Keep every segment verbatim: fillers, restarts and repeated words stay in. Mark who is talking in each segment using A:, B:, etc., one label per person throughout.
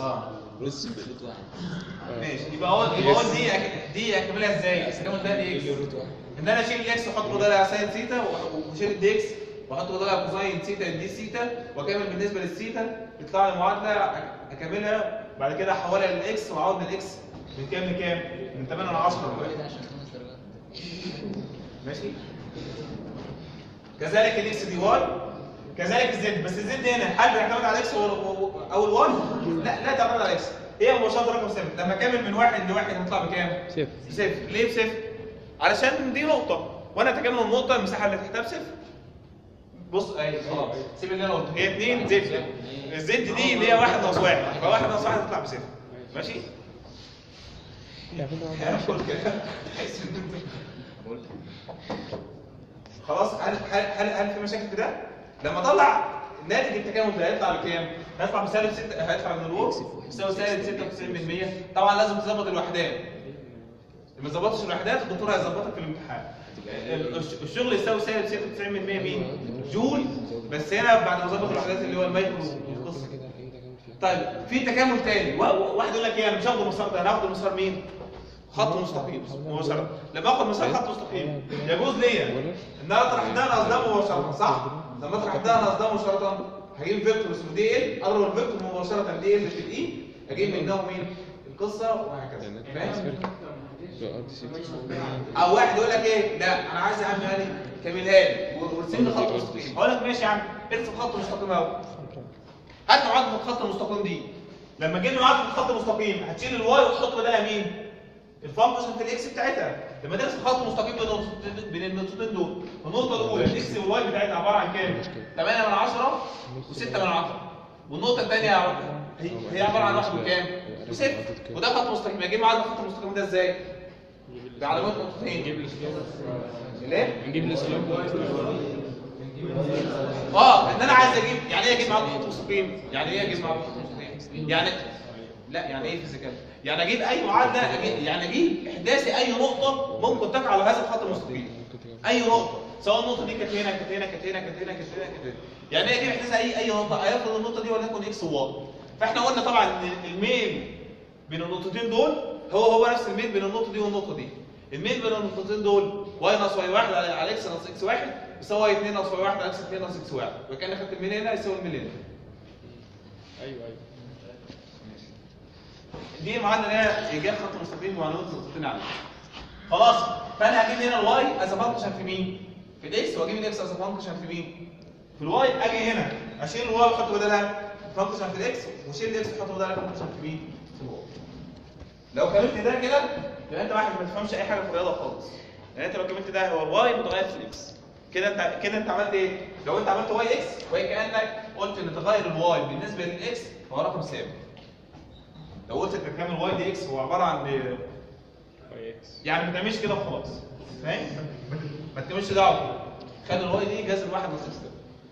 A: اه
B: رز بروت واحد.
A: ماشي. يبقى هو يبقى هو دي أك- دي اكملها ازاي؟ التكامل ده دي اكس. ان انا اشيل الاكس واحط بدالها ساين ثيتا واشيل الدي اكس واحط بدالها كوساين ثيتا دي ثيتا واكمل بالنسبه للثيتا يطلع لي معادله اكملها بعد كده احولها للاكس واعوض من الاكس من كام لكام؟ من ثمانية ل عشرة. ماشي. كذلك الاكس دي واي كذلك الزد. بس الزد هنا هل بيعتمد على الاكس او الواي؟ لا لا تعتمد على الاكس. هي مباشره رقم صفر. لما اكمل من واحد لواحد هنطلع بكام؟
C: صفر.
A: صفر. ليه بصفر؟ علشان دي نقطه وانا تكامل النقطه المساحه اللي تحتها بصفر. بص اهي خلاص سيب اللي انا قلته. هي اتنين زد. الزد دي اللي هي واحد ناقص واحد يبقى واحد ناقص واحد هتطلع بصفر. ماشي؟ خلاص. هل هل هل, هل في مشاكل في ده؟ لما اطلع ناتج التكامل ده هيطلع بكام؟ هيطلع بسالب ستة. هيطلع من الورك يساوي سالب ستة وتسعين بالمية. طبعا لازم تظبط الوحدات. ما ظبطتش الوحدات الدكتور هيظبطك في الامتحان. الشغل يساوي سالب ستة وتسعين بالمية مين؟ جول. بس هنا بعد ما ظبط الوحدات اللي هو المايكرو والقصه. طيب في تكامل تاني. واحد يقول لك ايه انا مش هاخد المسار ده، انا هاخد المسار مين؟ خط مستقيم مباشره. لما اخد مسار خط مستقيم يجوز ليا ان انا اطرح ده انا قصدها مباشره صح؟ لما اطرح ده انا قصدها مباشره هجيب فيكتور اسمه دي ال اضرب الفيكتور مباشره دي ال في الاي اجيب منه مين؟ القصه وهكذا. فاهم؟ او واحد يقول لك ايه لا انا عايز يا عم يعني كملها لي وارسم لي خط مستقيم. اقول لك ماشي يا عم ارسم خط مستقيم اهو. هات معادله الخط المستقيم دي. لما جينا معادله الخط المستقيم هتشيل الواي وتحط بدالها مين؟ الفانكشن في الاكس بتاعتها. لما ترسم خط مستقيم بين النقطتين دول النقطه الاولى الاكس والواي بتاعتها عباره عن كام؟ ثمانية من عشرة وستة من عشرة. والنقطه الثانيه هي عباره عن واحد وكام؟ وصفر. وده خط مستقيم. اجيب معادله الخط المستقيم ده ازاي؟ بعلامات نقطتين. ليه؟
C: نجيب الاسلوب
A: اه ان انا عايز اجيب يعني ايه اجيب معادله خط مستقيم؟ يعني ايه اجيب معادله خط مستقيم؟ يعني لا يعني ايه فيزيكال؟ يعني اجيب اي معادله أجيب يعني اجيب احداثي اي نقطه ممكن تقع على هذا الخط المستقيم. اي نقطه سواء النقطه دي كانت هنا كانت هنا كانت هنا كانت هنا كانت هنا كانت هنا. يعني ايه اجيب احداثي اي اي نقطه؟ هيفرض النقطه دي وليكن اكس وواي. فاحنا قلنا طبعا ان الميل بين النقطتين دول هو هو نفس الميل بين النقطه دي والنقطه دي. الميل بين النقطتين دول واي ناقص واي واحد على اكس ناقص اكس واحد يساوي اتنين ناقص واي واحد على اكس اتنين ناقص اكس واحد. وكان خدت الميل هنا يساوي الميل هنا.
C: ايوه ايوه
A: دي معادله هنا ايجاد خط مستقيم بمعلومات نقطتين عليه. خلاص. فانا هجيب هنا الواي از فانكشن في مين؟ في الاكس. واجيب الاكس از فانكشن في مين؟ في الواي. اجي هنا اشيل الواي واحط بدلها فانكشن في الاكس واشيل الاكس واحط بدلها فانكشن في مين؟ في الواي. لو كملت ده كده يبقى انت واحد ما تفهمش اي حاجه في الرياضه خالص. يعني انت لو كملت ده هو الواي متغير في الاكس. كده انت كده انت عملت ايه؟ لو انت عملت واي اكس وهي كانك قلت ان تغير الواي بالنسبه للاكس هو رقم ثابت. لو قلت ان كامل واي دي اكس هو عباره عن يعني ما تعملش كده وخلاص. فاهم؟ ما تعملش دعوه. خلي الواي دي جذر واحد ناقص اكس.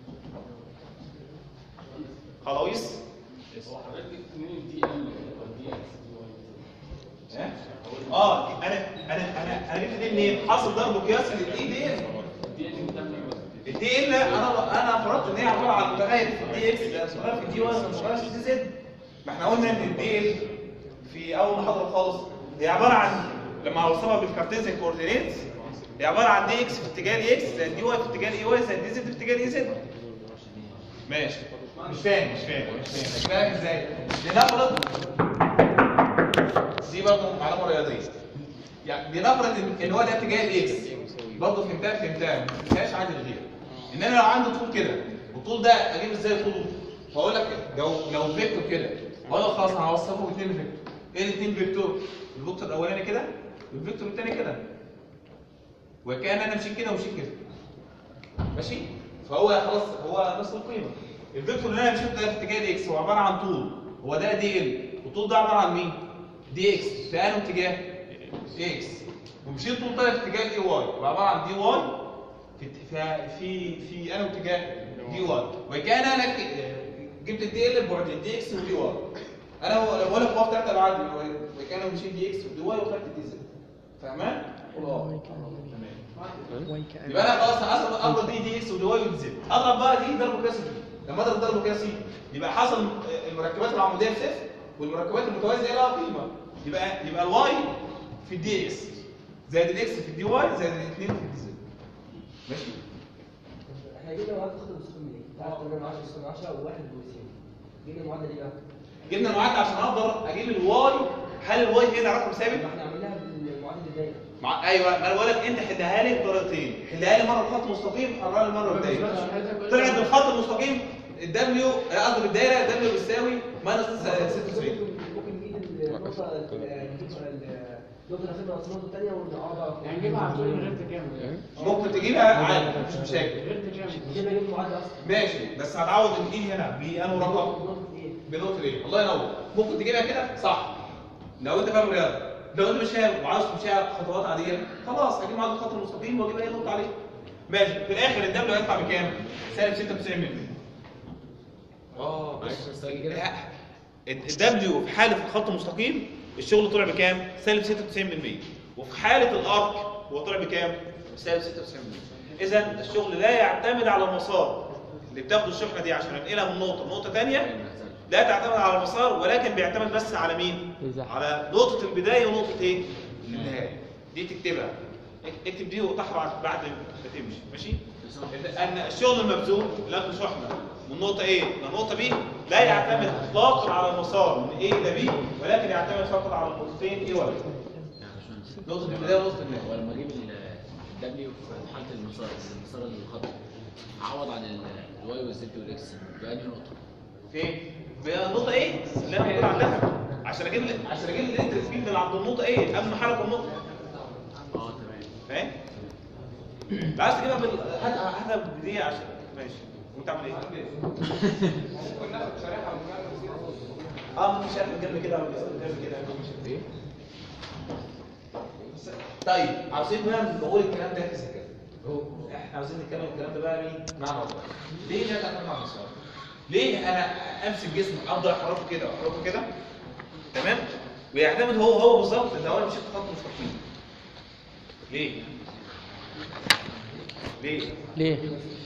A: خلاص؟
B: هو حضرتك منين دي ال دي اكس دي واي؟
A: اه انا انا انا انا جبت دي منين؟ حاصل ضرب قياسي للاي دي ال. الدي ال انا انا فرضت ان هي عباره عن متغير في الدي اكس متغير في الدي واي متغير في الدي زد. ما احنا قلنا ان الدي ال في اول محاضره خالص هي عباره عن لما اوصلها بالكارتيزيان كوردينيتس هي عباره عن دي اكس في اتجاه الاي اكس زائد دي واي في اتجاه الاي واي زائد دي زد في اتجاه الاي زد. ماشي. مش فاهم مش فاهم مش فاهم مش فاهم ازاي؟ لنفرض دي برضه معلومه رياضيه. يعني لنفرض ان هو ده اتجاه الاكس برضه فهمتها فهمتها ما فهمتهاش عادي غير ان انا لو عندي طول كده والطول ده اجيب ازاي طوله؟ فاقول لك لو لو فيكتور كده اقول لك خلاص انا هوصفه باثنين فيكتور. ايه الاثنين فيكتور؟ الفيكتور الاولاني كده والفيكتور الثاني كده. وكان انا مشيت كده ومشيت كده. ماشي؟ فهو خلاص هو نفس القيمه. الفيكتور اللي انا مشيت ده في اتجاه الاكس هو عباره عن طول. هو ده دي ال والطول ده عباره عن مين؟ دي اكس في انهي اتجاه؟ اكس. ومشيت طول طالع في اتجاه الاي واي هو عباره عن دي واي في في في انهي اتجاه؟ دي واي. وكان انا جبت الدي ال ببعد دي اكس ودي واي. انا بقول لك هو في ثلاث ابعاد وكان مشيت دي اكس ودي واي وخدت دي زد. فاهمان؟ اه تمام. يبقى انا خلاص اصلا اضرب دي دي اكس ودي واي ودي زد. اضرب بقى دي ضرب قياسي. لما اضرب ضرب قياسي يبقى حصل المركبات العموديه بصفر والمركبات المتوازيه لها قيمه، يبقى يبقى الواي في الدي اكس زائد الاكس في الدي واي زائد الاثنين في الدي زد. ماشي.
D: احنا جبنا معادله خط المستقيم ليه؟ تعرف تمانية عشرة سالب عشرة وواحد وثلاثين. جبنا المعادله دي بقى؟
A: جبنا المعادله عشان اقدر اجيب الواي. هل الواي هنا رقم ثابت؟
D: ما احنا عملناها بالمعادله الدايره.
A: مع... ايوه ما انا بقول لك انت حلها لي بطريقتين، حلها لي مره بخط مستقيم، حلها لي مره بدايه. طلعت بالخط المستقيم الدبليو قصدي بالدايره الدبليو بيساوي ماينس ستة وتسعين.
D: ممكن نجيب النقطه نجيب النقطه الاخيره ناقص النقطه الثانيه ونعوضها.
B: يعني نجيبها عن طريق غير تكامل.
A: ممكن تجيبها عادي مفيش مشاكل.
B: غير تكامل.
D: نجيبها نجيب المعادله اصلا.
A: ماشي بس هتعوض الايه هنا بانه رقم
D: نقطه ايه؟
A: بنقطه ايه؟ الله ينور. ممكن تجيبها كده صح لو انت فاهم رياضه. لو انت مش فاهم وعاوز تمشيها خطوات عاديه خلاص هجيب معادله الخط المستقيم واجيب اي نقطه عليه. ماشي في الاخر الدبليو هيطلع بكام؟ سالب ستة وتسعين بالمية. اه الدبليو في حاله الخط المستقيم الشغل طلع بكام؟ سالب ستة وتسعين بالمية. وفي حاله الارك هو طلع بكام؟ سالب ستة وتسعين بالمية. اذا الشغل لا يعتمد على المسار اللي بتاخده الشحنه دي عشان انقلها من نقطه لنقطه ثانيه، لا تعتمد على المسار ولكن بيعتمد بس على مين؟ على نقطه البدايه ونقطه ايه؟ النهايه. دي تكتبها، اكتب دي وتحرع بعد ما تمشي. ماشي؟ ان الشغل المبذول نقل شحنه من نقطه A لنقطه B لا يعتمد اطلاقا على المسار من A الى B ولكن يعتمد فقط على النقطتين A و B. نقطه البدايه ونقطه النهايه.
E: ولما اجيب الدبليو في حاله المسار المسار الخط اعوض عن الواي والزد والاكس بأنهي نقطه؟
A: فين؟ بالنقطه A اللي انا بقول عندها عشان اجيب عشان اجيب الانترست فيلد من عند النقطه A قبل ما احرك النقطه.
E: اه تمام.
A: فاهم؟ لو عايز تجيبها بال هات هاتها بدي عشان ماشي. وانت عامل ايه؟ ممكن ناخد شريحه من اه ممكن شريحه من جنب كده او من جنب كده ايه؟ طيب عاوزين بقى نقول الكلام ده في ذكاء. احنا عاوزين نتكلم الكلام ده بقى مين؟ مع موضوع. ليه لا تعتمد على المسار؟ ليه انا امسك جسم افضل احركه كده واحركه كده تمام؟ ويعتمد هو هو بالظبط لو انا مشيت خط مستقيم. ليه؟ ليه؟
C: ليه؟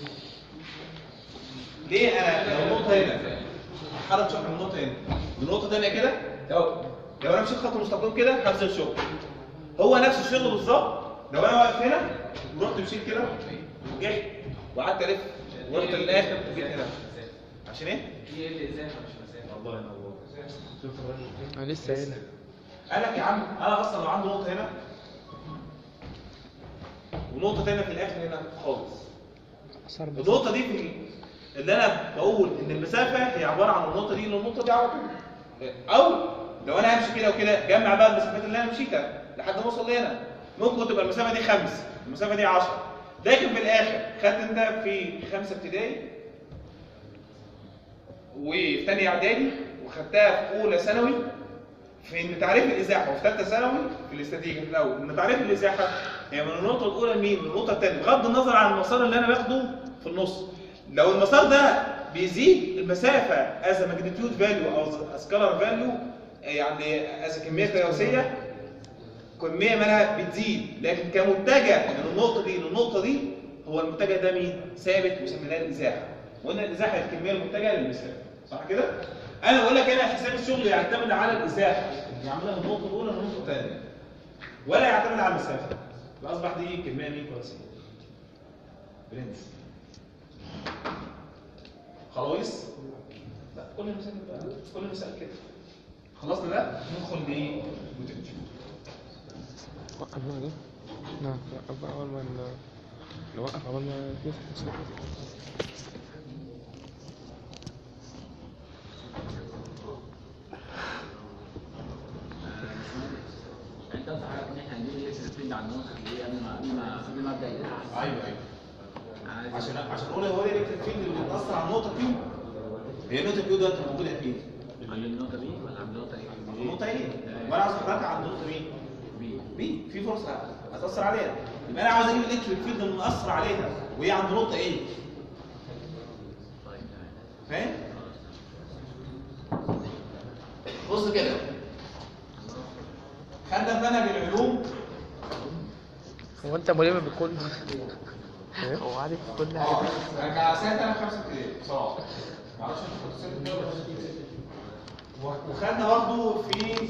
A: ليه انا لو النقطه هنا هحرك شحنه من النقطه هنا لنقطه ثانيه كده لو لو انا مشيت خط مستقيم كده هنزل شغل هو نفس الشغل بالظبط لو انا واقف هنا ورحت مشيت كده رجعت وقعدت الف ورحت للاخر وجيت هنا عشان ايه؟
B: هي اللي ازاي مش مسافه.
A: الله ينور.
C: انا لسه هنا.
A: قال لك يا عم انا اصلا لو عندي نقطه هنا ونقطه ثانيه في الاخر هنا خالص. النقطه دي في اللي انا بقول ان المسافه هي عباره عن النقطه دي للنقطه دي على طول. او لو انا همشي كده وكده جمع بقى المسافات اللي انا مشيتها لحد ما اوصل لهنا ممكن تبقى المسافه دي خمسة المسافه دي عشرة لكن في الاخر خدت انت في خمسه ابتدائي وفي ثانيه اعدادي وخدتها في اولى ثانوي في ان تعريف الازاحه وفي ثالثه ثانوي في الاستاتيكا في الاول ان تعريف الازاحه هي من النقطه الاولى لمين؟ من النقطه الثانيه بغض النظر عن المسار اللي انا باخده في النص. لو المسار ده بيزيد المسافه از ماجنتيود فاليو او سكالار فاليو يعني از كميه قياسيه كميه منها بتزيد لكن كمتجه من النقطه دي للنقطه دي هو المتجه ده مين؟ ثابت وسميناه الازاحه. وقلنا الازاحه هي الكميه المتجهه للمسافه صح كده؟ انا بقول لك هنا حساب الشغل يعتمد على الازاحه يعملها من النقطه الاولى للنقطه الثانيه ولا يعتمد على المسافه. فاصبح دي كميه مين قياسيه؟ برنس. خلاص؟ لا كل مثال بقى كل مثال كده. خلصنا ده ندخل لايه؟
C: وقف بقى ده. نعم وقف بقى اول ما نوقف اول ما يفتح.
E: انت قصدك ان احنا هنجيب الالكتريك فيلد على النقطه اللي هي قبل ما قبل ما قبل ما ابدا الازاحه.
A: ايوه ايوه عشان عشان اقول هو الالكتريك فيلد اللي بيتاثر على النقطه كيو هي النقطه كيو ده انت موجوده فين؟
E: عند النقطه بي ولا عند النقطه ايه؟
A: النقطه ايه؟ وانا عاوز احركها عند النقطه مين؟
E: بي
A: بي في فرصه هتاثر عليها يبقى انا عاوز اجيب الالكتريك فيلد اللي مأثر عليها وهي عند نقطه ايه؟
E: طيب تمام.
A: فاهم؟ بص كده خدنا في منهج العلوم
C: هو انت ملم بكل هو عارف كل
A: اه
C: حاجه.
A: انا على سنه انا خمسه ابتدائي بصراحه ما اعرفش انت كنت سنه كام ولا وخدنا برضه في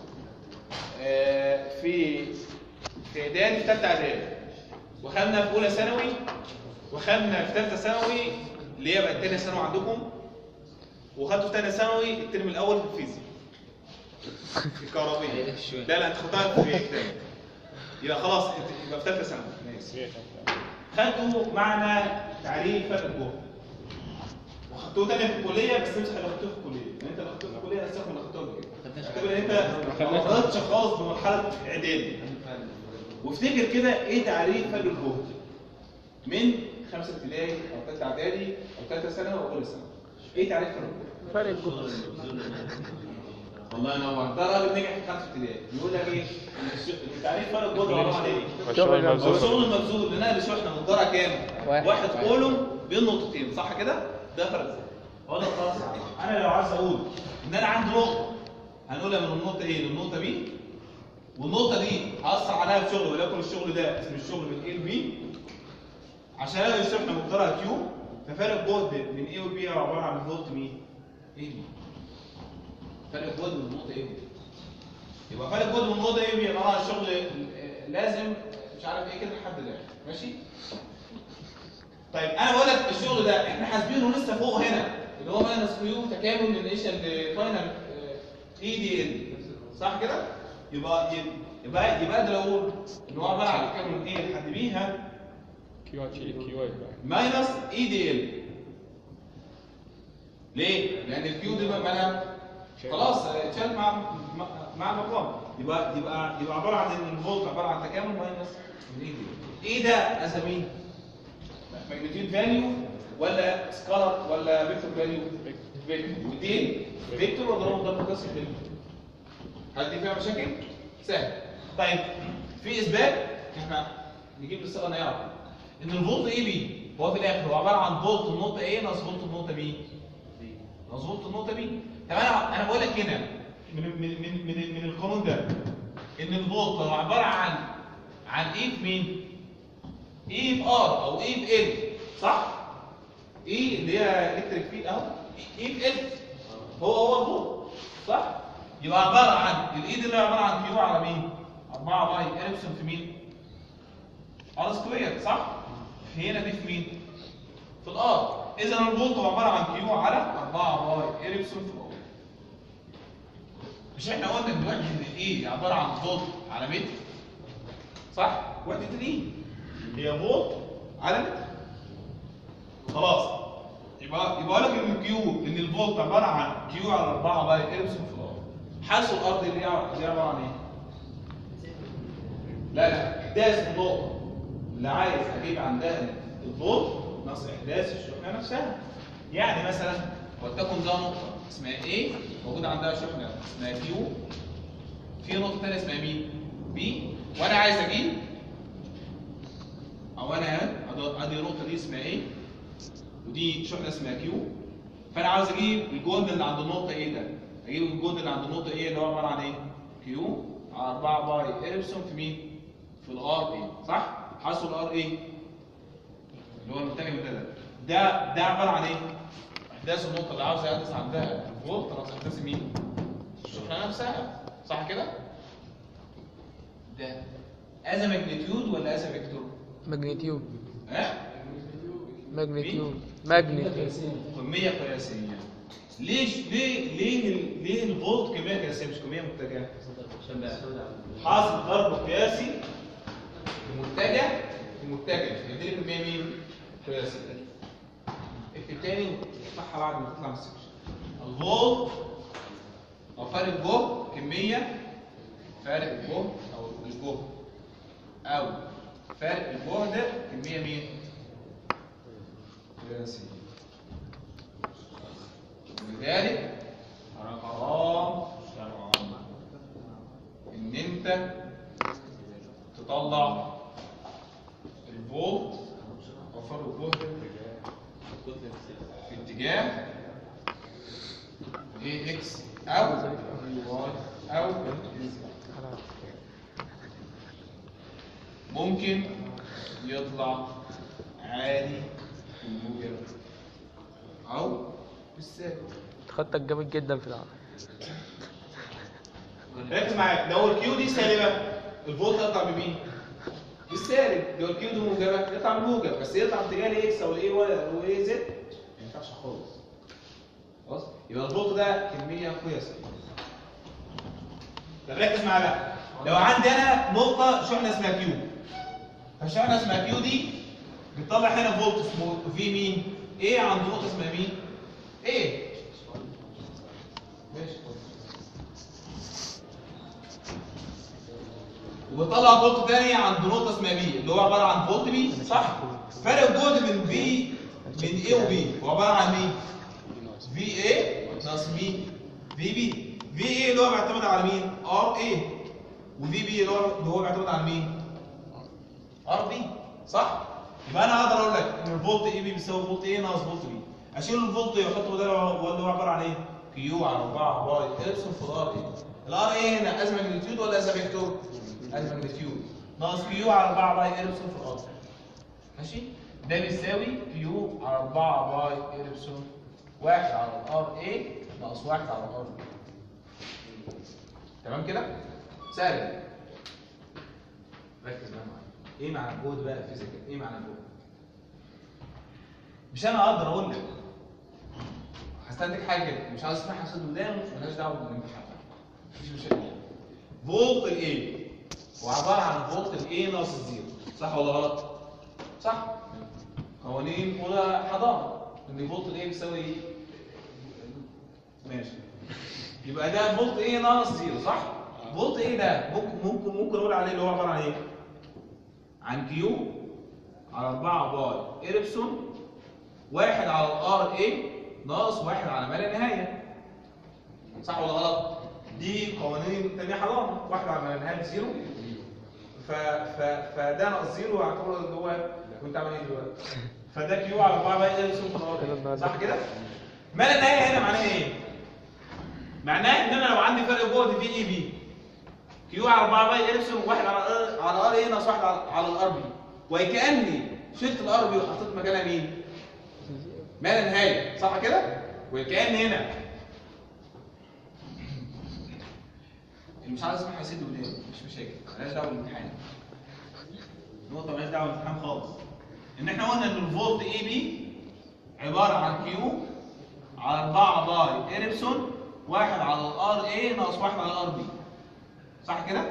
A: آه، في في اعدادي، في ثالثه اعدادي، وخدنا في اولى ثانوي، وخدنا في ثالثه ثانوي اللي هي بقت ثانيه ثانوي عندكم، وخدته في ثانيه ثانوي الترم الاول في الفيزياء في الكهربائيه. لا لا انت خدتها في كتاب، يبقى خلاص انت يبقى في ثالثه ثانوي. ماشي. خدتوا معنى تعريف فرق الجهد، وخدتوه تاني في الكليه، بس مش اللي خدتوه في الكليه، يعني انت اللي خدتوه في الكليه نفسك اللي خدتوه قبل كده. اعتبر انت ما قررتش خالص بمرحله اعدادي. وافتكر كده ايه تعريف فرق الجهد من خمسه ابتدائي او ثالثه اعدادي او ثالثه ثانوي او اولى ثانوي. ايه تعريف فرق الجهد؟
C: فرق الجهد.
A: والله ينور، ده راجل نجح في خمسه ابتدائي بيقول لك ايه؟ تعريف فرق الجهد عباره عن ايه؟
C: الشغل
A: هو
C: المبذول.
A: الشغل المبذول لنقل شحنه مقدارها كام؟
C: واحد.
A: واحد كولوم بين نقطتين، صح كده؟ ده فرق الجهد. اقول لك خلاص انا لو عايز اقول ان انا عندي نقطه هنقولها من النقطه ايه للنقطه بي، والنقطه دي هاثر عليها بشغل، وليكن الشغل ده اسم الشغل من ايه لبي، عشان الاقي الشحنه مقدارها كيو، ففرق الجهد من ايه وبي عباره عن فولت مين؟ ايه بي. فرق الجهد من النقطه ايه وبي. يبقى فرق الجهد من النقطه ايه وبي عباره عن الشغل لازم مش عارف ايه كده لحد الاخر، ماشي؟ طيب انا بقول لك الشغل ده احنا حاسبينه لسه فوق هنا اللي هو ماينس كيو تكامل للنيشن فاينل اي دي ال، صح كده؟ يبقى يبقى يبقى اقدر اقول ان هو عباره عن تكامل من ايه لحد بي ها
C: كيو اتش اي كيو اي
A: ماينس اي دي ال. ليه؟ لان الكيو دي مالها خلاص اتشالت مع مع المقام، يبقى يبقى يبقى عباره عن ان الفولت عباره عن تكامل ماينس من اي دي ال. ايه ده اسميه؟ ماجنتيود فاليو ولا سكالر ولا فيكتور فاليو؟ فيكتور. ودي فيكتور ولا هو ضرب قياسي فيكتور؟ هل دي فيها مشاكل؟ سهل. طيب في اثبات احنا نجيب للصيغه نعرف ان الفولت اي بي هو في الاخر هو عباره عن فولت النقطه ايه ناقص فولت النقطه بي. ناقص فولت النقطه بي. طب انا انا بقول لك هنا من من من من, من القانون ده ان الفولت هو عباره عن عن ايه في مين؟ اي في ار او اي في ال، صح؟ اي اللي هي الكتريك فيلد اهو، اي في ال هو هو الفولت، صح؟ يبقى عباره عن الاي دي اللي عباره عن كيو على مين؟ أربعة باي اريبسون في مين؟ ار سكوير، صح؟ في هنا دي في مين؟ في الار. اذا الفولت هو عباره عن كيو على أربعة باي اريبسون في الار. مش احنا قلنا دلوقتي ان الاي عباره عن فولت على متر، صح؟ وحده الاي هي فولت على متر. خلاص يبقى يبقى لك ان الكيو ان الفولت عباره عن كيو على أربعة باي اريبسون في الار. حاسوا الارض اللي هي عباره عن ايه؟ لا لا احداث النقطه اللي عايز اجيب عندها الفولت ناقص احداث الشحنه نفسها. يعني مثلا ولتكن ده نقطه اسمها ايه موجود عندها شحنه اسمها كيو، في نقطه ثانيه اسمها مين؟ بي، وانا عايز اجيب او انا ادي النقطه دي اسمها ايه ودي شحنه اسمها كيو، فانا عاوز اجيب الجهد اللي عند النقطه ايه ده. اجيب الجهد اللي عند النقطه ايه اللي هو عباره عن ايه؟ كيو على أربعة باي اريبسون في مين؟ في الار ايه، صح؟ حاسوا الار ايه؟ اللي هو المتجه من ده ده ده عباره عن ايه؟ احداث النقطه اللي عاوز يحدث عندها الفولت ناقص احداث مين؟ الشحنه نفسها، صح كده؟ ده از ماجنتيود ولا از فيكتور؟
C: ماجنتيود.
A: ها؟
C: ماجنتيود. ماجنتيود.
A: كميه قياسيه. ليش ليه ليه ال- ليه الفولت كميه قياسيه مش كميه متجهه؟ حاصل ضرب قياسي في متجه في متجه يدي لك كميه مين؟ قياسيه. اكتب تاني اطلعها بعد ما تطلع من السكشن. الفولت او فرق الجهد كميه، فرق الجهد او الجهد او فرق الجهد كميه مين؟ قياسيه. ولذلك حرام شرعا ان انت تطلع الفولت او فرق الجهد في اتجاه ايه اكس او واي او ممكن يطلع عالي في الموجب او بالسالب.
C: خطك جامد جدا في العقل.
A: ركز معايا، لو الكيو دي سالبه الفولت يطلع بمين؟ بالسالب. لو الكيو دي موجبه يطلع بالموجب، بس يطلع اتجاه الاكس او الاي واي زد ما ينفعش خالص. خلاص؟ يبقى الفولت ده كميه قياسيه. طب ركز معايا بقى، لو عندي انا نقطه شحنه اسمها كيو، فالشحنه اسمها كيو دي بتطلع هنا فولت اسمه في مين؟ ايه عند نقطه اسمها مين؟ ايه؟ ماشي. وطلع فولت تاني عند نقطه اسمها بي اللي هو عباره عن فولت بي، صح؟ فرق الجهد من بي من ايه وبي هو عباره عن مين؟ في ايه ناقص مين؟ في بي. في ايه اللي هو بيعتمد على مين؟ ار ايه. وفي بي اللي هو اللي هو بيعتمد على مين؟ ار بي، صح؟ يبقى انا اقدر اقول لك ان الفولت اي بي بيساوي فولت ايه ناقص فولت بي. اشيل الفولت واحطه بداله هو اللي هو عباره عن ايه؟ كيو على اربعة باي ابسلون في الار ايه. الار ايه هنا ازمه ماجنتيود ولا ازمه فيكتور؟ ازمه ماجنتيود ناقص كيو على اربعة باي ابسلون في الار. ماشي؟ ده بيساوي كيو على اربعة باي ابسلون واحد على الار ايه ناقص واحد على الار بي. تمام كده؟ سهل. ركز بقى معايا. ايه معنى الجهد بقى فيزيكال؟ ايه معنى الجهد؟ مش انا اقدر اقول لك هستنتج حاجه كده مش عايز اسمعها صوت ودان مالهاش دعوه بالامتحان. مفيش مشاكل. فولت الايه هو عباره عن فولت الايه ناقص الزيرو، صح ولا غلط؟ صح؟ قوانين اولى حضانه ان فولت الايه بيساوي ايه؟ ماشي. يبقى ده فولت ايه ناقص زيرو، صح؟ فولت ايه ده ممكن ممكن ممكن اقول عليه اللي هو عباره عن ايه؟ عن كيو على اربعة باي إيربسون واحد على الار اي ناقص واحد على ما لا نهايه. صح ولا غلط؟ دي قوانين تانية حضانه، واحد على ما لا نهايه زيرو. ف ف فده ناقص زيرو هعتبره اللي هو كنت عامل ايه دلوقتي؟ فده كيو على اربعة باي إيربسون في الار، صح كده؟ ما لا نهايه هنا معناها ايه؟ معناه ان انا لو عندي فرق جهد في اي بي كيو على اربعة باي إيربسون واحد على على ار اي ناقص واحد على الار بي، وكاني شلت الار بي وحطيت مكانها مين؟ ما لا نهايه، صح كده؟ وكان هنا اللي مش عايز اسمع يسد ودان مش مشاكل، مالهاش دعوه بالامتحان. النقطه مالهاش دعوه بالامتحان خالص. ان احنا قلنا ان الفولت اي بي عباره عن كيو على اربعة باي إيربسون واحد على الار اي ناقص واحد على الار بي، صح كده؟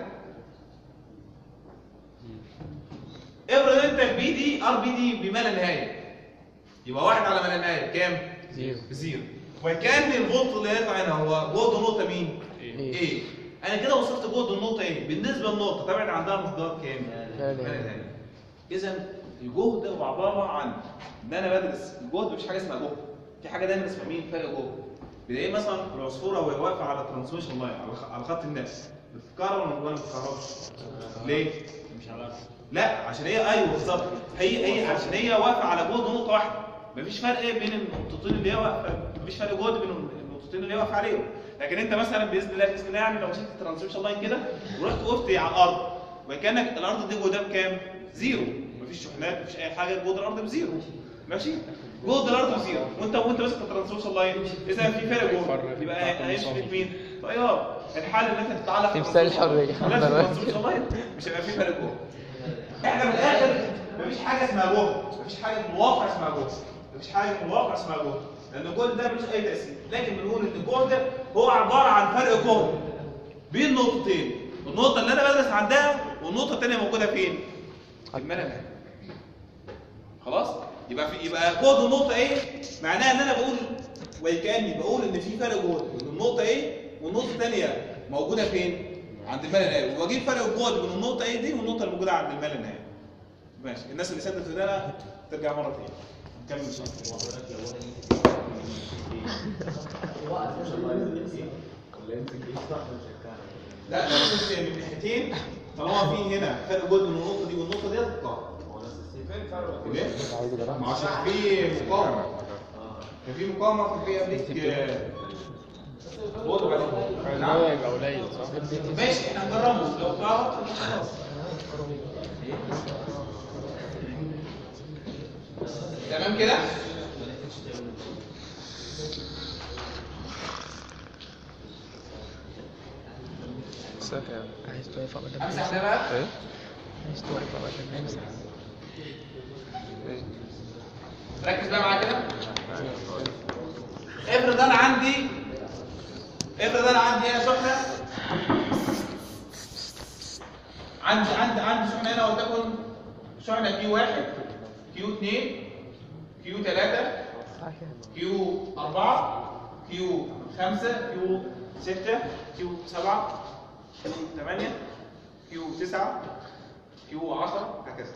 A: افرض انت البي دي ار بي دي بما لا نهايه، يبقى واحد على ما لا نهايه بكام؟
C: زيرو.
A: بزيرو. وكان الفولت اللي هيطلع هنا هو جهد النقطه مين؟ ايه. انا كده وصلت جهد النقطه ايه؟ بالنسبه للنقطه تبعد عندها مقدار كام؟ ما لا نهايه. اذا الجهد هو عباره عن ان انا بدرس الجهد، مفيش حاجه اسمها جهد، في حاجه دايما اسمها مين؟ فرق جهد. بلاقي مثلا العصفوره وهي واقفه على الترانسميشن لاين على خط الناس بتتكهرب ولا ما بتتكهربش؟ ليه؟ مش عارف. لا عشان هي ايوه بالظبط، هي هي عشان هي واقفه على جهد نقطه واحده، مفيش فرق بين النقطتين اللي هي واقفه، مفيش فرق جهد بين النقطتين اللي هي واقفه عليهم. لكن انت مثلا باذن الله باذن الله يعني لو مشيت الترانسميشن لاين كده ورحت وقفت على الارض وكانك الارض دي جهدها بكام؟ زيرو، مفيش شحنات مفيش اي حاجه، جهد الارض بزيرو، ماشي؟ جهد الارض بزيرو وانت وانت ماسك الترانسميشن لاين، اذا في فرق جهد يبقى هيمشي فيك مين؟ تيار. الحل ان انت تتعلق
C: تمثال الحريه
A: الترانسميشن لاين مش هيبقى في فرق جهد. احنا من الاخر مفيش حاجه اسمها جهد، مفيش حاجه في الواقع اسمها جهد، مفيش حاجه في الواقع اسمها جهد، لان الجهد ده ملوش اي تاثير. لكن بنقول ان الجهد هو عباره عن فرق جهد بين نقطتين، النقطه اللي انا بدرس عندها والنقطه الثانيه موجوده فين؟ في الملل. خلاص؟ يبقى في يبقى جهد النقطه ايه؟ معناها ان انا بقول وكاني بقول ان في فرق جهد بين النقطه ايه والنقطه الثانيه موجوده فين؟ عند المال النهائي، واجيب فرق الجهد بين النقطه ايه دي والنقطه الموجوده عند المال النهائي. ماشي، الناس اللي سدت ودانها ترجع مره ثانيه. نكمل ان شاء لا لا بص من ناحيتين، طالما في هنا فرق جهد بين النقطه دي والنقطه دي هتطلع. فين فرق؟ ليه؟ ما عشان في مقاومه. كان في مقاومه في قبلك وضع عليه.
C: نعم يبقى قليل صح؟
A: ماشي احنا هنجربه لو ظهر خلاص. تمام كده؟
C: امسح يعني.
F: عايز توافق ولا ما
A: امسح ده
F: تمسح؟
A: بقى.
C: ايه؟
F: عايز توافق ولا ما تمسح؟
C: ايه؟
A: ركز بقى معايا كده. افرض انا عندي افرض انا عندي هنا شحنه، عندي عندي عندي شحنه هنا ولتكن شحنه كيو واحد، كيو اثنين، كيو ثلاثة، كيو أربعة، كيو خمسة، كيو ستة، كيو سبعة، كيو ثمانية، كيو تسعة، كيو عشرة، هكذا.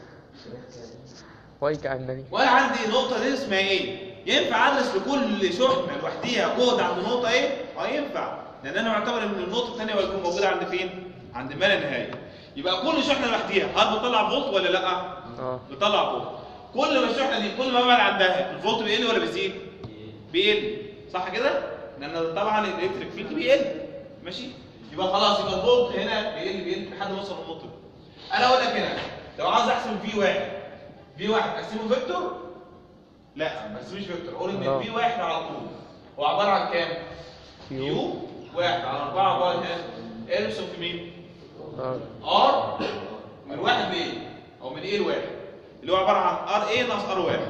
C: وايك عندني.
A: وانا عندي نقطه دي اسمها ايه؟ ينفع ادرس لكل شحنه لوحديها كود عند نقطه ايه؟ اه ينفع، لان انا معتبر ان النقطه الثانيه هتكون موجوده عند فين؟ عند ما لا نهايه. يبقى كل شحنه لوحديها هل بتطلع فولت ولا لا؟
C: اه
A: بتطلع فولت. كل ما الشحنه دي كل ما ابعد عندها الفولت بيقل ولا بيزيد؟ بيقل، صح كده؟ لان طبعا الالكتريك فيلد بيقل، ماشي؟ يبقى خلاص يبقى الفولت هنا بيقل بيقل لحد ما يوصل للنقطه دي. انا اقول لك هنا لو عاوز احسب في واحد، في واحد اقسمه فيكتور؟ لا ما اقسموش فيكتور، اقول ان
C: اه.
A: في واحد على طول هو عباره عن كام؟ كيو واحد على أربعة عباره عن ارسم في مين؟
C: اه
A: ار من واحد لايه؟ او من ايه لواحد؟ اللي هو عباره عن ار ايه ناقص ار واحد.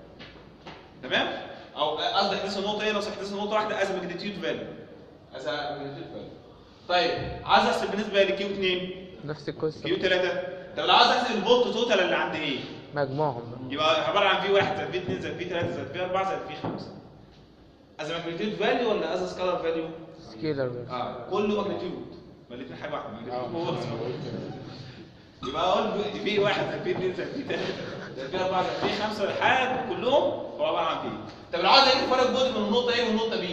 A: تمام؟ او قصدي احداث النقطه ايه ناقص احداث النقطه واحده از ماجنتيود فاليو. از ماجنتيود فاليو. طيب عايز احسب بالنسبه لكيو اثنين،
C: نفس القصه.
A: كيو ثلاثة. طب لو عايز احسب الفولت توتال اللي عند ايه؟
C: مجموعهم بقى.
A: يبقى عباره عن في واحد زائد في اثنين زائد في ثلاثة زائد في أربعة زائد في خمسة. از ماجنتيود فاليو ولا از سكالر فاليو؟
C: سكيلر بس.
A: اه كله ماجنتيود، ما الاثنين حاجه واحده ماجنتيود هو بس. يبقى اقول في واحد زائد في اثنين زائد في ثلاثة زائد في أربعة زائد في خمسة لحد كلهم هو عباره عن في. طب لو عايز اجيب فرق جهد من النقطه A والنقطه B.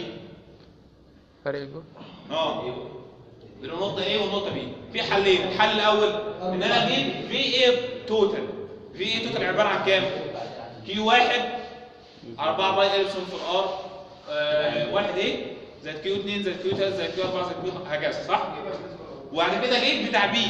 C: فرق الجهد.
A: اه بين النقطه A والنقطه B في حلين. الحل الاول ان انا اجيب في ايه توتال. في ايه توتال عباره عن كام؟ كيو واحد أربعة باي إبسلون في ار آه واحد ايه زائد كيو اثنين زائد كيو ثلاثة زائد كيو أربعة زائد كيو هكذا، صح؟ وبعد كده اجيب بتاع بي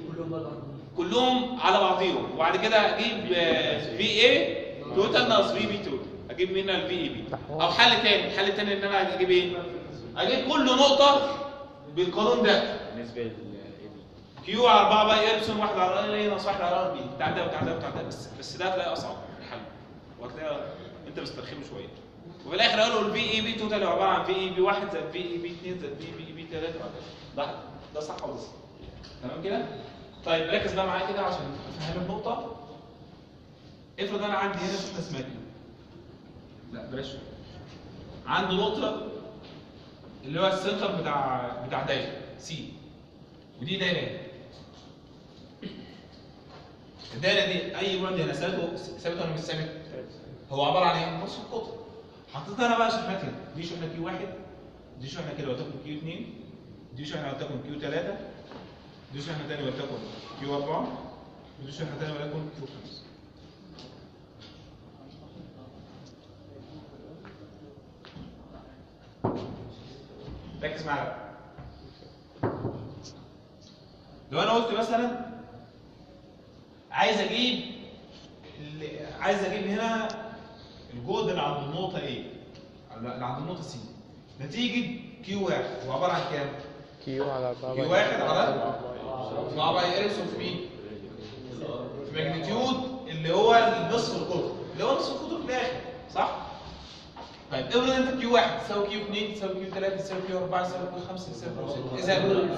A: كلهم على بعضيهم، وبعد كده اجيب في ايه توتال ناقص في بي توتال، اجيب منها الفي اي بي. او حل تاني، الحل التاني ان انا اجيب ايه؟ اجيب كل نقطه بالقانون ده
E: بالنسبه لل
A: كيو على أربعة باي إبسلون واحد على ار ايه ناقص واحد على ار بي. بتاع ده وبتاع ده وبتاع ده، بس بس ده هتلاقي اصعب الحل وهتلاقي انت مسترخمه شويه. وفي الاخر قالوا الفي اي بي توتال عباره عن في اي بي واحد زائد في اي بي اثنين زائد في اي بي ثلاثة ده ده صح ولا صح؟ تمام كده؟ طيب ركز بقى معايا كده عشان افهم النقطه. افرض انا عندي هنا شحنه اسمها كده، لا بلاش، عندي نقطه اللي هو السنتر بتاع بتاع دايره سي، ودي دايره. الدايره دي اي بعد هنا ثابت ثابت ولا مش ثابت؟ هو عباره عن ايه؟ نص القطر. حطيت انا بقى شحنات هنا، دي شحنه كيو واحد، دي شحنه كده ولتكن كيو اثنين، دي شحنه ولتكن كيو ثلاثة، دي شحنه ثانيه ولتكن كيو أربعة، ودي شحنه ثانيه ولتكن كيو خمسة. ركز معايا. لو انا قلت مثلا عايز اجيب عايز اجيب هنا الجهد اللي عند النقطه ايه؟ اللي عند النقطه سي نتيجه كيو واحد هو عباره عن كام؟
C: كيو على أربعة.
A: كيو واحد على أربعة باي إبسلون في مين؟ في ماجنتيود اللي هو النصف القطر، اللي هو نصف القطر في الاخر، صح؟ طيب افرض انت كيو واحد تساوي كيو اثنين تساوي كيو ثلاثة تساوي كيو أربعة تساوي كيو خمسة تساوي كيو ستة.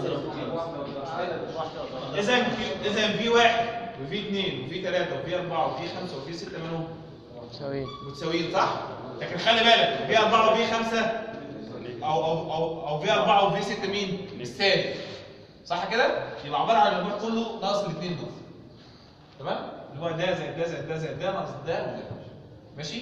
A: اذا اذا اذا في واحد وفي اثنين وفي ثلاثة وفي أربعة وفي خمسة وفي ستة منهم
C: متساويين.
A: متساويين، صح؟ لكن خلي بالك في أربعة وفي خمسة أو أو أو أو في أربعة وفي ستة مين؟ الثالث، صح كده؟ يبقى عبارة عن المجموع كله ناقص الاثنين دول. تمام؟ اللي هو ده زائد ده زائد ده زائد ده ناقص ده وده. ماشي؟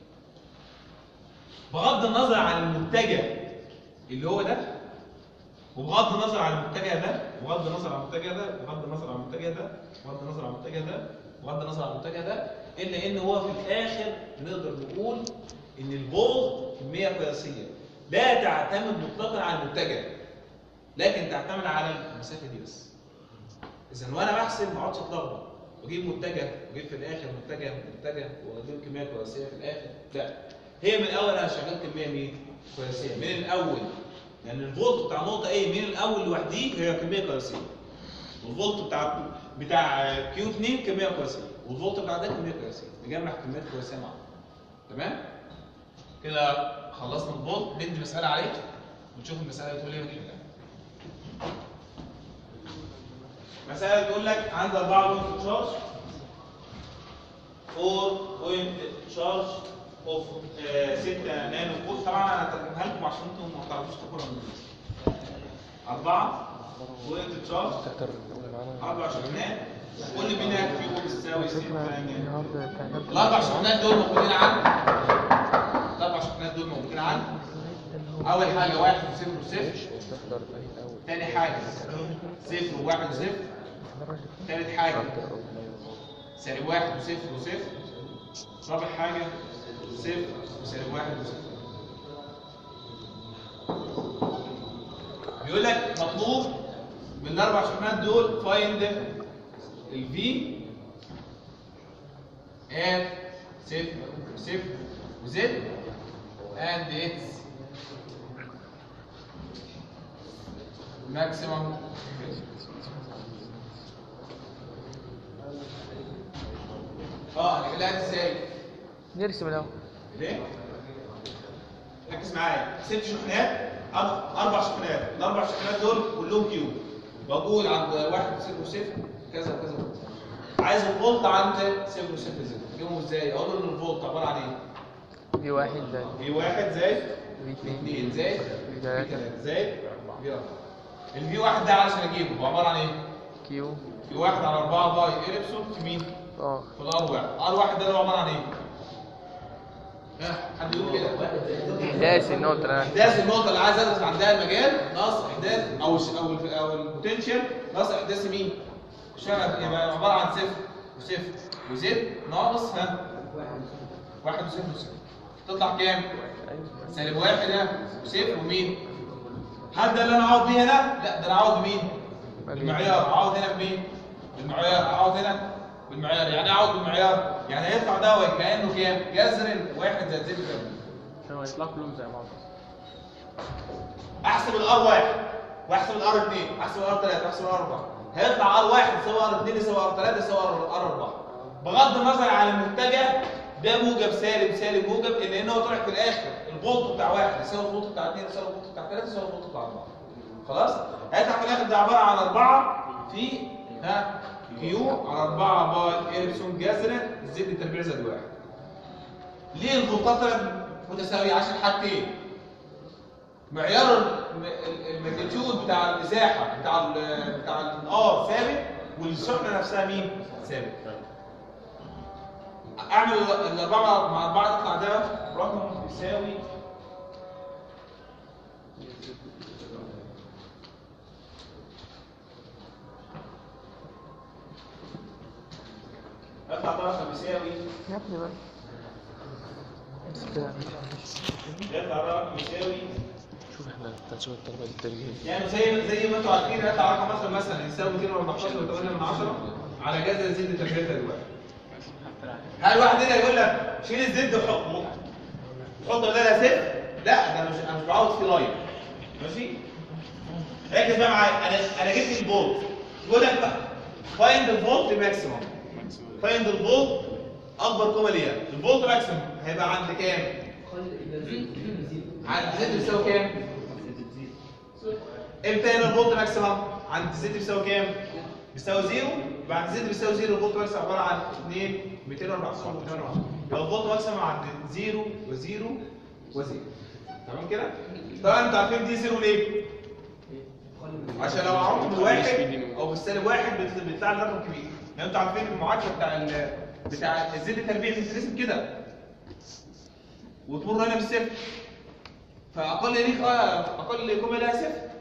A: بغض النظر عن المتجه اللي هو ده، وبغض النظر عن المتجه ده، وبغض النظر عن المتجه ده، وبغض النظر عن المتجه ده، وبغض النظر عن المتجه ده، وبغض النظر عن المتجه ده، الا ان هو في الاخر نقدر نقول ان الفولت كميه قياسيه لا تعتمد مطلقا على المتجه، لكن تعتمد على المسافه دي بس. اذا وانا بحسب ما اقعدش اتلخبط واجيب متجه واجيب في الاخر متجه متجه واجيب كميه قياسيه في الاخر، لا، هي من الاول انا شغال كميه مين؟ قياسيه من الاول. لان الفولت بتاع نقطه A من الاول لوحديه هي كميه قياسيه، والفولت بتاع بتاع كيو اتنين كميه قياسيه، والفولت بتاع ده كميه قياسيه، نجمع كميات قياسيه مع بعض. تمام؟ كده خلصنا الفولت، ندي مساله عليه ونشوف المساله بتقول ايه ونحلها. مساله بتقول لك عندي أربعة بوينت تشارج أربعة بوينت تشارج اوف ستة نانو فولت. طبعا انا هترجمها لكم عشان انتم ما تعرفوش تقراوا انجليزي. أربعة بوينت تشارج أربع شحنات، كل منها كيو بتساوي ستة نانو. الأربع شحنات دول موجودين عندي. الأربع شحنات دول موجودين عندي. أول حاجة واحد وصفر وصفر. تاني حاجة صفر وواحد وصفر. تالت حاجة سالب واحد وصفر وصفر. رابع حاجة صفر وسالب واحد وصفر. بيقول لك مطلوب من الأربع شحنات دول find ال V at صفر وصفر و Z and its maximum. اه هنحلها ازاي؟
F: نرسم الاول.
A: ليه؟ ركز معايا، ست شحنات اربع شحنات، الاربع شحنات دول كلهم كيو. بقول عند واحد صفر وصفر كذا وكذا وكذا. عايز الفولت عند صفر وصفر زائد، اجيبهم ازاي؟ اقول له ان الفولت عباره عن ايه؟
F: في واحد زائد
A: في واحد زائد
F: في
A: في
F: اثنين
A: اثنين زائد
F: في
A: في
F: ثلاثة
A: ثلاثة زائد في أربعة. الفي واحد ده علشان اجيبه هو عباره عن ايه؟
F: كيو
A: في واحد على أربعة باي إليبسون في مين؟
F: اه
A: في الار واحد. ار واحد ده اللي هو عباره عن ايه؟ ها حد يقول كده؟
F: احداث النقطة اللي انا
A: احداث النقطه اللي عايز ادرس عندها المجال ناقص احداث او ش- او ال- او البوتنشال ناقص احداث مين؟ شغل يبقى عباره عن صفر وصفر وزد ناقص ها واحد وصفر وصفر. تطلع كام؟ سالب واحد ها وصفر ومين؟ هل ده اللي انا اقعد بيه هنا؟ لا ده انا اقعد بمين؟ بالمعيار. اقعد هنا بمين؟ بالمعيار. اقعد هنا بالمعيار. يعني اقعد بالمعيار يعني هيطلع ده كانه كام؟ جذر واحد زائد زد كام؟
B: هو يطلع كلهم زي بعض.
A: احسب الار واحد واحسب الار اتنين احسب الار تلاتة احسب الار أربعة. هيطلع ار واحد يساوي ار اتنين يساوي ار تلاتة يساوي ار أربعة. بغض النظر عن المتجه ده موجب سالب سالب موجب، الا ان هو طلع في الاخر الفولت بتاع واحد يساوي الفولت بتاع اتنين يساوي الفولت بتاع تلاتة يساوي الفولت بتاع أربعة. خلاص؟ هيطلع في الاخر ده عباره عن أربعة في ها كيو على أربعة باي إليبسون جذر زد تربيع زائد واحد. ليه الفولتات طلعت متساويه؟ عشان حاجتين. معيار الم- الماجنتيود بتاع المساحه بتاع ال بتاع الار ثابت، والشحنه نفسها مين؟ ثابت. اعمل الاربعه مع اربعه تطلع ده رقم بيساوي يطلع ده رقم بيساوي
F: يا ابني بقى بس كده.
A: يطلع ده رقم بيساوي
C: شوف احنا تنشوف الطلبة دي الترجيح.
A: يعني زي زي ما انتوا عارفين هيطلع رقم مثلا مثلا يساوي مئتين وأربعتاشر فاصلة ثمانية من عشرة على جذر زد تربيع زائد واحد. هل واحد هنا يقول لك شيل الزد وحطه حط بدلها صفر؟ لا ده انا مش انا مش بعوض في لاين. ماشي؟ ركز بقى معايا، انا انا جبت الفولت. يقول لك بقى فايند الفولت ماكسيموم. فايند الفولت اكبر قيمه ليها. الفولت ماكسيموم هيبقى عند كام؟ عند زد بيساوي كام؟ امتى هنا الفولت ماكسيمم؟ عند زد بيساوي كام؟ بيساوي زيرو. بعد زد بيساوي زيرو الفولت ماكسيمم عباره عن اتنين مئتين وأربعتاشر فاصلة ثمانية. يبقى الفولت ماكسيمم عند زيرو وزيرو وزيرو. تمام كده؟ طبعا انتوا عارفين دي زيرو ليه؟ عشان لو عرفت بالواحد او بالسالب واحد بيطلع بيطلع لي رقم كبير. يعني انتوا عارفين المعادله بتاع ال بتاع الزد تربيع بتترسم كده وتمر هنا بالصفر. فاقل ليك اقل قيمه لها صفر.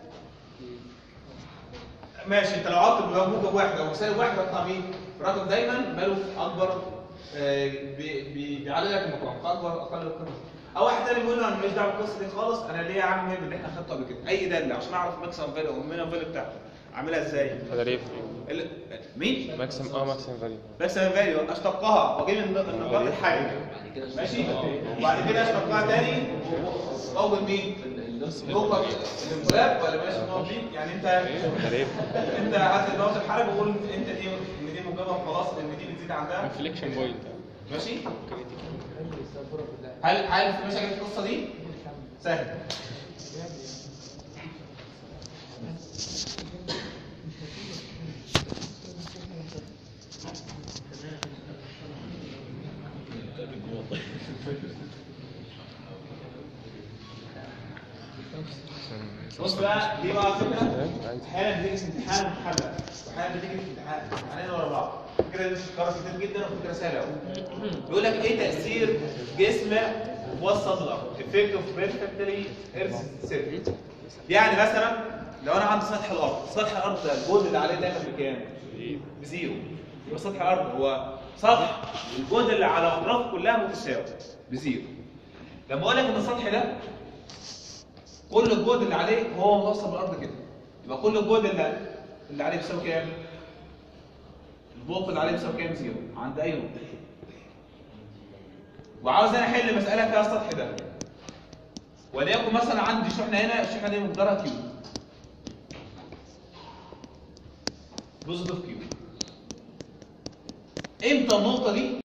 A: ماشي، انت لو عرفت بموجب واحد او سالب واحد هيطلع مين؟ الرقم دايما ماله اكبر، آه بي- بي- بيعلي لك المقام فاكبر اقل القيمه. او واحد تاني بيقول له انا ماليش دعوه بالقصه دي خالص، انا ليه يا عم باللي احنا خدته قبل كده اي داله عشان اعرف ماكسيمم فاليو او مينيمم فاليو بتاعته اعملها ازاي؟
C: هذا ليه؟
A: ال- مين؟
C: ماكسيم اه ماكسيم فاليو.
A: ماكسيمم فاليو اشتقها واجيب الن- النقاط الحاجه.
E: بعد كده
A: ماشي؟ وبعد كده اشتقها تاني واوجد مين؟ جوه الانقلاب ولا بلاش النقط دي؟ يعني انت انت هات النقط الحرج وقول انت دي ان دي موجبه وخلاص ان دي بتزيد عندها
C: انفليكشن بوينت.
A: ماشي؟ هل هل في مشاكل في القصه دي؟ سهل. بص بقى دي بقى فكره احيانا بتيجي في امتحان محلل واحيانا بتيجي في امتحان امتحانين ورا بعض. الفكره دي بتتكرر كتير جدا وفكره سهله قوي. بيقول لك ايه تاثير جسم موصل الارض؟ effect of perfectly earth surface. يعني مثلا لو انا عندي سطح الارض، سطح الارض ده الجهد اللي عليه دايما بكام؟ بزيرو. يبقى سطح الارض هو سطح الجهد اللي على اطرافه كلها متساوي بزيرو. لما اقول لك ان السطح ده كل الجهد اللي عليه هو موصل بالارض كده، يبقى كل الجهد اللي اللي عليه بيساوي كام؟ الضغط اللي عليه بيساوي كام؟ زيرو عند اي نقطه. وعاوز انا احل مساله فيها السطح ده، وليكن مثلا عندي شحنه هنا، الشحنه دي مقدارها كيو بوزيتيف كيو. امتى النقطه دي